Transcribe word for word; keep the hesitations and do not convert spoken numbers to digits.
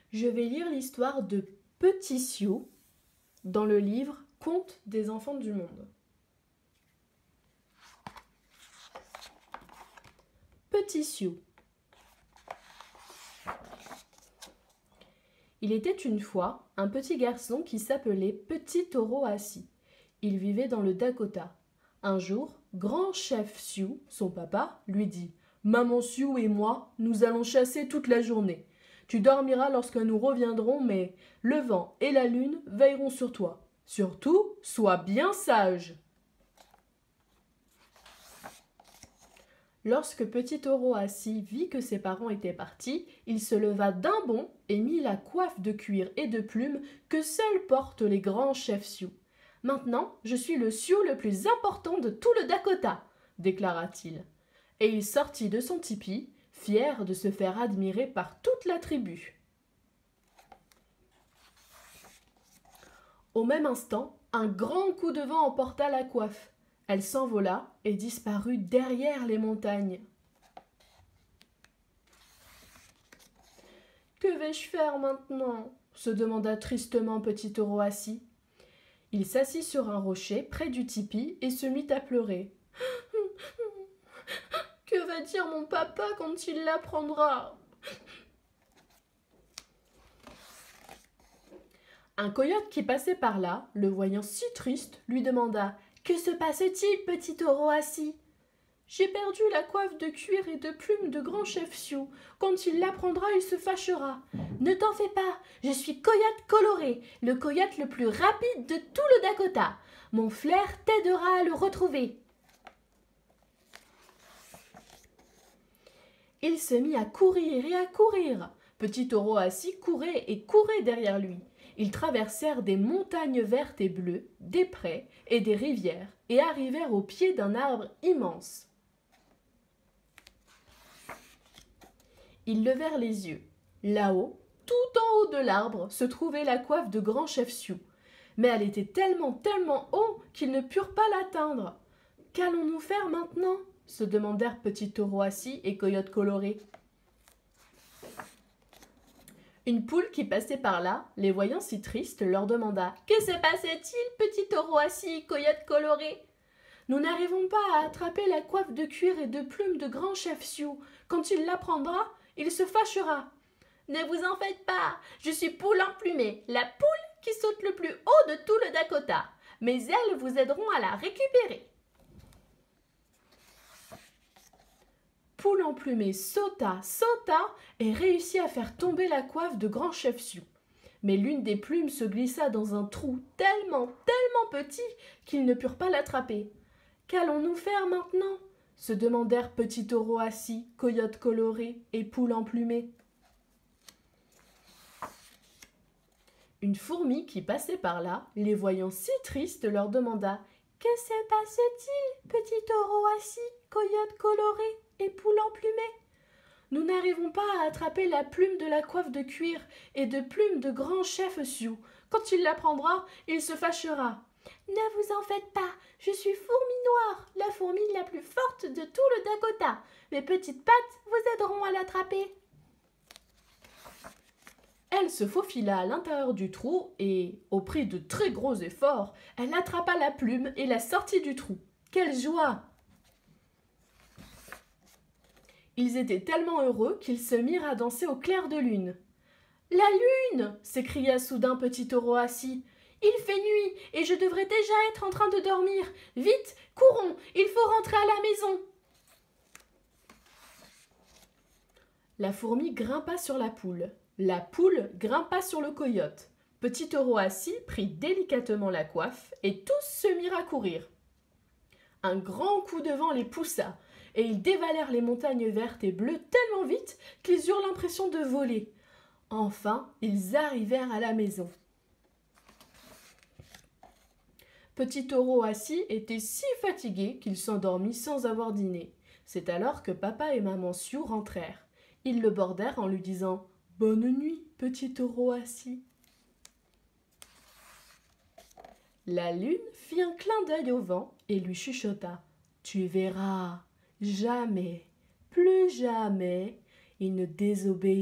Je vais lire l'histoire de Petit Sioux dans le livre Contes des enfants du monde. Petit Sioux. Il était une fois un petit garçon qui s'appelait Petit Taureau assis. Il vivait dans le Dakota. Un jour, Grand Chef Sioux, son papa, lui dit « Maman Sioux et moi, nous allons chasser toute la journée. Tu dormiras lorsque nous reviendrons, mais le vent et la lune veilleront sur toi. Surtout, sois bien sage. » Lorsque Petit Taureau assis vit que ses parents étaient partis, il se leva d'un bond et mit la coiffe de cuir et de plumes que seuls portent les grands chefs Sioux. « Maintenant, je suis le Sioux le plus important de tout le Dakota, » déclara-t-il. Et il sortit de son tipi, fier de se faire admirer par toute la tribu. Au même instant, un grand coup de vent emporta la coiffe. Elle s'envola et disparut derrière les montagnes. « Que vais-je faire maintenant ?» se demanda tristement Petit Taureau assis. Il s'assit sur un rocher près du tipi et se mit à pleurer. « Que va dire mon papa quand il l'apprendra ?» Un coyote qui passait par là, le voyant si triste, lui demanda « Que se passe-t-il, Petit Taureau assis ?»« J'ai perdu la coiffe de cuir et de plumes de grand chef Sioux. Quand il l'apprendra, il se fâchera. »« Ne t'en fais pas, je suis Coyote Coloré, le coyote le plus rapide de tout le Dakota. Mon flair t'aidera à le retrouver. » Il se mit à courir et à courir. Petit Taureau assis courait et courait derrière lui. Ils traversèrent des montagnes vertes et bleues, des prés et des rivières, et arrivèrent au pied d'un arbre immense. Ils levèrent les yeux. Là-haut, tout en haut de l'arbre, se trouvait la coiffe de Grand Chef Sioux. Mais elle était tellement, tellement haut qu'ils ne purent pas l'atteindre. « Qu'allons-nous faire maintenant ?» se demandèrent Petit Taureau assis et Coyote Coloré. Une poule qui passait par là, les voyant si tristes, leur demanda « Que se passait-il, Petit Taureau assis, Coyote Coloré ?»« Nous n'arrivons pas à attraper la coiffe de cuir et de plumes de Grand Chef Sioux. Quand il l'apprendra, il se fâchera. »« Ne vous en faites pas, je suis Poule emplumée, la poule qui saute le plus haut de tout le Dakota. Mes ailes vous aideront à la récupérer. » Poule emplumée sauta, sauta et réussit à faire tomber la coiffe de Grand Chef Sioux. Mais l'une des plumes se glissa dans un trou tellement, tellement petit qu'ils ne purent pas l'attraper. « Qu'allons-nous faire maintenant ?» se demandèrent Petit Taureau assis, Coyote Coloré et Poule emplumée. Une fourmi qui passait par là, les voyant si tristes, leur demanda « Que se passe-t-il, Petit Taureau assis, Coyote Coloré et Poule emplumée ? Nous n'arrivons pas à attraper la plume de la coiffe de cuir et de plumes de Grand Chef Sioux. Quand il l'apprendra, il se fâchera. »« Ne vous en faites pas, je suis Fourmi Noire, la fourmi la plus forte de tout le Dakota. Mes petites pattes vous aideront à l'attraper. » Elle se faufila à l'intérieur du trou et, au prix de très gros efforts, elle attrapa la plume et la sortit du trou. Quelle joie! Ils étaient tellement heureux qu'ils se mirent à danser au clair de lune. « La lune !» s'écria soudain Petit Taureau assis. « Il fait nuit et je devrais déjà être en train de dormir. Vite, courons, il faut rentrer à la maison. » La fourmi grimpa sur la poule. La poule grimpa sur le coyote. Petit Taureau assis prit délicatement la coiffe et tous se mirent à courir. Un grand coup de vent les poussa et ils dévalèrent les montagnes vertes et bleues tellement vite qu'ils eurent l'impression de voler. Enfin, ils arrivèrent à la maison. Petit Taureau assis était si fatigué qu'il s'endormit sans avoir dîné. C'est alors que papa et maman Sioux rentrèrent. Ils le bordèrent en lui disant « Bonne nuit, Petit Taureau assis !» La lune fit un clin d'œil au vent et lui chuchota « Tu verras, jamais, plus jamais, il ne désobéira. »